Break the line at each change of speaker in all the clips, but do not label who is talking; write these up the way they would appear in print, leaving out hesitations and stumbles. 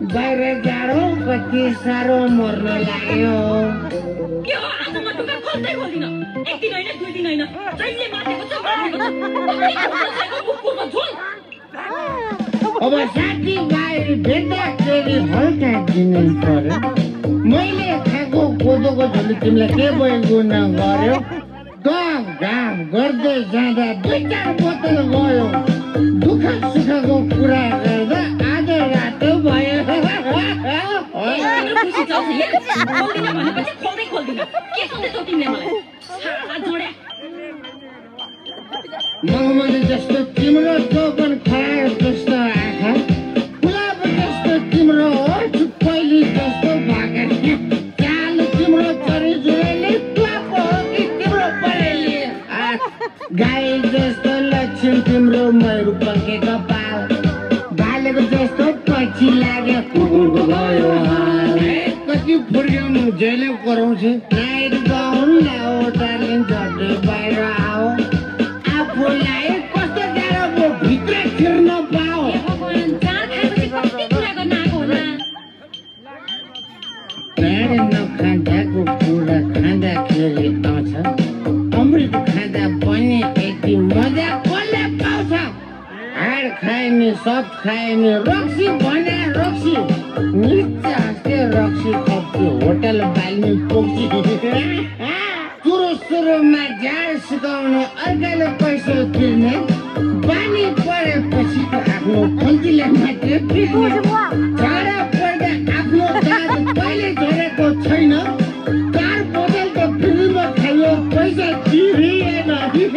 बाहिर जाडो कति साह्रो मर्न लाग्यो।
के हो आज म ढोका खोल्दै खोल्दिन। एक दिन होइन दुई दिन होइन जहिले मातेको छ कुकुरको झोल।
अब साथी भाइ भेट्दाखेरि हल्का दिनै पर्यो। मैले खाएको कोदोको झोल तिमीलाई के भयो गुना गर्यो? दम घाम गर्दै जाँदा 2-4 बोतल गयो। दुःख सुखको कुरा गर्दा आधा रातो भयो। मगमली जस्तो तिम्रो चौपन खरायो जस्तो आँखा, गुलाब जस्तो तिम्रो ओठ, पहिली जस्तो भाका, चाल तिम्रो चरीजुरेली तुवाको हो कि तिम्रो परेली? गाई जस्तो लक्षण तिम्रो मयूर पकेको पाल, भालेको जस्तो पछि लाग्यो कुकुरको भयो हाल। कति फुर्क्याउनु जहिले कराउँछ नाइट गाउन लाओ डार्लिङ झट्टै बाहिर आओ। आफूलाई कस्तो गाह्रो भित्र छिर्न पाओ। प्राणी नखाँदाको कुरा खाँदाखेरि आउँछ, अमृत खाँदा पनि यति मजा कसले पाउँछ? हाड खाए नि सब खाए नि रक्सी भने रक्सी, नृत्य हाँस्थे रक्सी खप्थ्यो होटल बाल्ने पोक्सी। सुरुमा झाड सुकाउनु अर्काले पैसा तिर्ने बानी परेपछि त आफ्नो खल्तीले मात्रै पिर्ने। झगडा पर्दा आफ्नो दाँत कहिले झरेको छैन, कार बोतल त फ्रीमा खायो पैसा तिरिएन।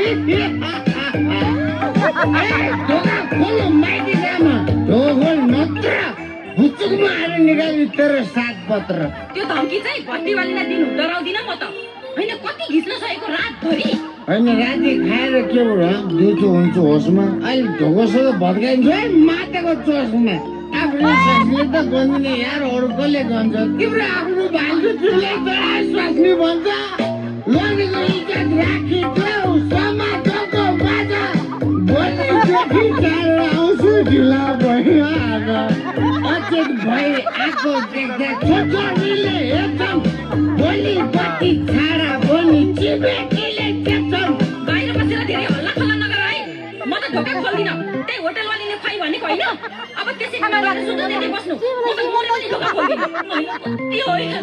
ढोका खोल्नु माइती जामा ढोगोल नत्र हुचुकमा आएर निकाल्ने तेरो सात पत्र।
त्यो धम्की चाहिँ भट्टीवालीलाई दिनु डराउँदिन म त। होइन कति घिच्न सकेको रातभरि।
होइन राति खाएर के भयो दिउँसो हुन्छ होसमा। अहिले ढोकोसो भत्काइन्छ है मातेको चोसमा। आफ्नो स्वास्नी त गन्दिने यार अरू कसले गन्छ? तिम्रो आफ्नो भाइको तिमीलाई डराए स्वास्नी भन्छ। लगेको इज्जत राखिदेऊ समाजको बाजा, भोलिदेखि टाढो आउँछु ढिला भइहाल्छ। अचेत भई आएको देख्दा छोटोरीले हेर्छन्, भोलि बत्ती छाडा भोलि चिबेटीले देख्छन्।
बाहिर बसेर धेरै हल्ला खल्ला नगर है। म त ढोका खोल्दिन। त्यही होटलवालीले खुवाइ भनेको होइन। अब त्यसै खाना गरेर सुत्नु दिँदै बस्नु। म त मोरे पनि ढोका खोल्दिन। कति होइन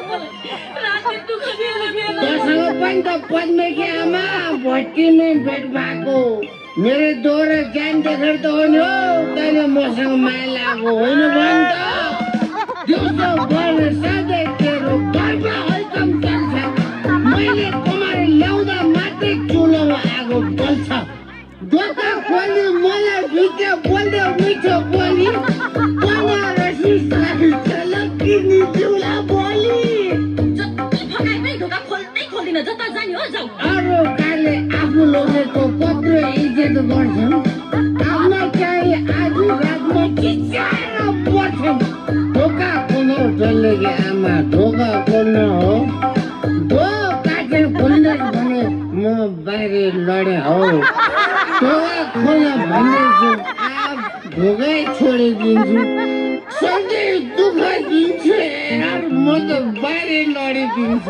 राति दुःख दिएर मेरो।
तसँग पनि त पद्मेकी आमा भट्टीमै भेट भएको। मेरो दोहोरो ज्यान देखेर त हो नि हो तैँले मसँग माया लागेको होइन भन् त। दिउँसो भएर सधैँ तेरो घरमा हैकम चल्छ। मैले कुमारी ल्याउँदा मात्रै चुलोमा आगो बल्छ। ढोका खोली मलाई भित्र बोल्दै मिठो बोली, बनारसी साडी छलकिनी जिउला बोली।
जति भगाए पनि ढोका खोल्दै खोल्दिन। जता जाने हो जाऊ।
अरू काले आफू लगेको कत्रो इज्जत गर्छन्, आफ्नो चाहिँ आज रातमा चिच्याएर बस्छन्। ढोका खोल्नु डल्लेकी आमा ढोका खोल्नु हो। ढोका चाहिँ खोल्दैछ भने म बाहिर लडे हो। ढोका खोल्न भन्दैछु ढोकै छोडिदिन्छु। सधैँ दुःख दिन्छु यार म त बाहिर लडिदिन्छु।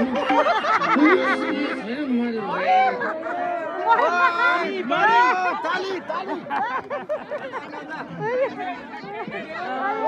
ताली